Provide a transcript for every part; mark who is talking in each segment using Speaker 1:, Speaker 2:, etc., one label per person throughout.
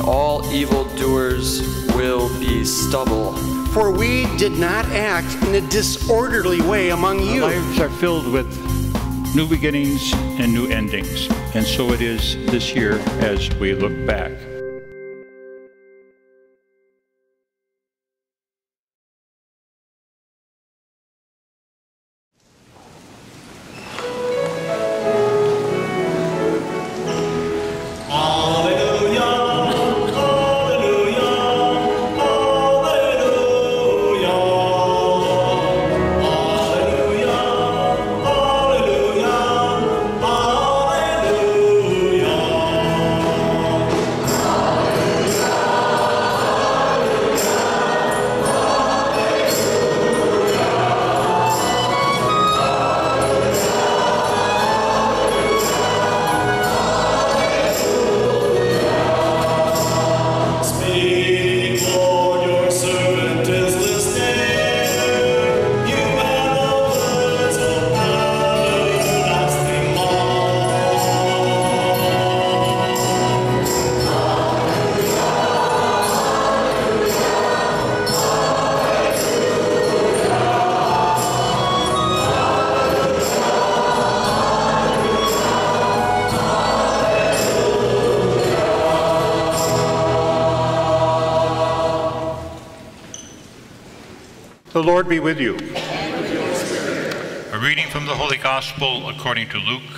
Speaker 1: all evildoers will be stubble.
Speaker 2: For we did not act in a disorderly way among you.
Speaker 3: Our lives are filled with new beginnings and new endings, and so it is this year as we look back. The Lord be with you. A reading from the Holy Gospel according to Luke.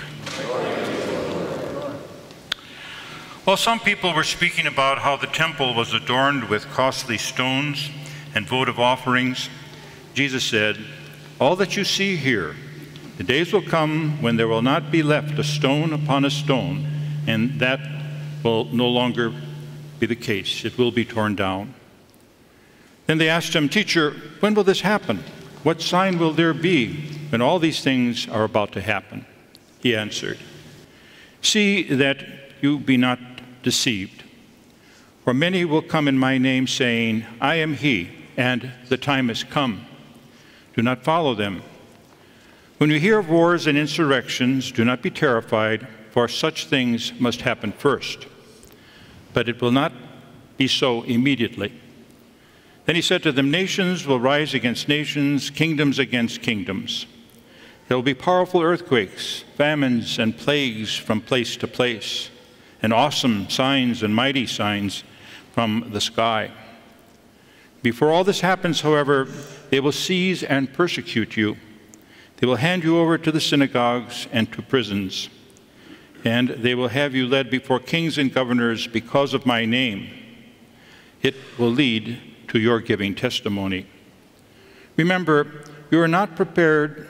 Speaker 3: While some people were speaking about how the temple was adorned with costly stones and votive offerings, Jesus said, "All that you see here, the days will come when there will not be left a stone upon a stone, and that will no longer be the case. It will be torn down." Then they asked him, "Teacher, when will this happen? What sign will there be when all these things are about to happen?" He answered, "See that you be not deceived. For many will come in my name, saying, 'I am he,' and 'the time has come.' Do not follow them. When you hear of wars and insurrections, do not be terrified, for such things must happen first. But it will not be so immediately." Then he said to them, "Nations will rise against nations, kingdoms against kingdoms. There will be powerful earthquakes, famines, and plagues from place to place, and awesome signs and mighty signs from the sky. Before all this happens, however, they will seize and persecute you. They will hand you over to the synagogues and to prisons, and they will have you led before kings and governors because of my name. It will lead to your giving testimony. Remember, you have not prepared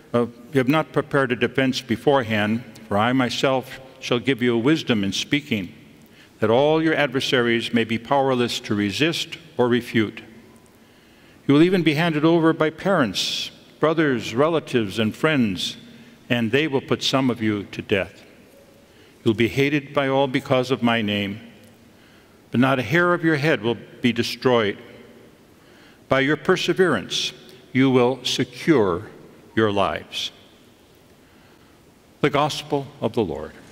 Speaker 3: a defense beforehand, for I myself shall give you wisdom in speaking, that all your adversaries may be powerless to resist or refute. You will even be handed over by parents, brothers, relatives, and friends, and they will put some of you to death. You'll be hated by all because of my name, but not a hair of your head will be destroyed. By your perseverance, you will secure your lives." The Gospel of the Lord.